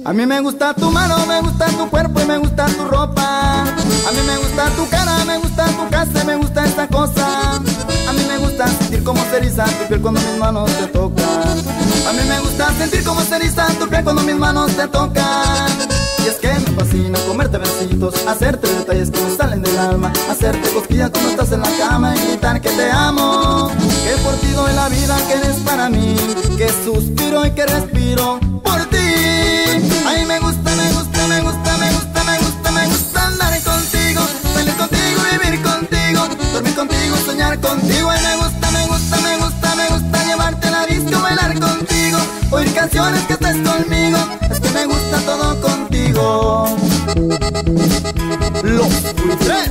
A mí me gusta tu mano, me gusta tu cuerpo y me gusta tu ropa. A mí me gusta tu cara, me gusta tu casa, me gusta esta cosa. A mí me gusta sentir como se eriza tu piel cuando mis manos te tocan. A mí me gusta sentir como se eriza tu piel cuando mis manos te tocan. Y es que me fascina comerte besitos, hacerte detalles que me salen del alma, hacerte cosquillas cuando estás en la cama y gritar que te amo, que por ti doy la vida, que eres para mí, que suspiro y que respiro por ti. Ay, me gusta, me gusta, me gusta, me gusta, me gusta, me gusta andar contigo, salir contigo, vivir contigo, dormir contigo, soñar contigo. Ay, me gusta, me gusta, me gusta, me gusta llevarte a la disco, bailar contigo, oír canciones que estés conmigo. Es que me gusta todo contigo. Los Buitres.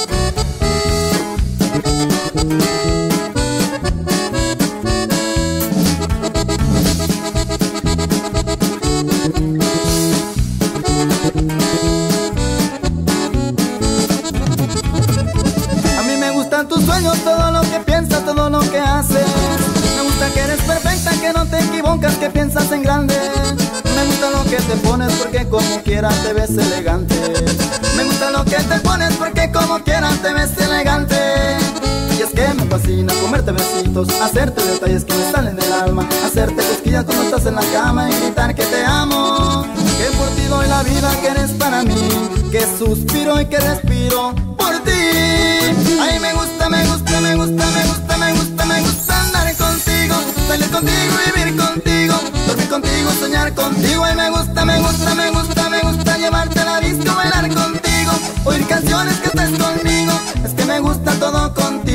A mí me gustan tus sueños, todo lo que piensas, todo lo que haces. Me gusta que eres perfecta, que no te equivocas, que piensas en grande. Me gusta lo que te pones porque como quiera te ves elegante. Me gusta lo que te pones porque como quiera te ves elegante. Y es que me fascina comerte besitos, hacerte detalles que me salen del alma, hacerte cosquillas cuando estás en la cama y gritar que te amo, que por ti doy la vida, que eres para mí, que suspiro y que respiro por ti. Ay, me gusta, me gusta, me gusta, me gusta, me gusta, me gusta andar contigo, salir contigo, vivir contigo, dormir contigo, soñar contigo. Ay, me gusta, me gusta, me gusta, me gusta llevarte a la disco, bailar contigo, oír canciones que estés conmigo. Es que me gusta todo contigo.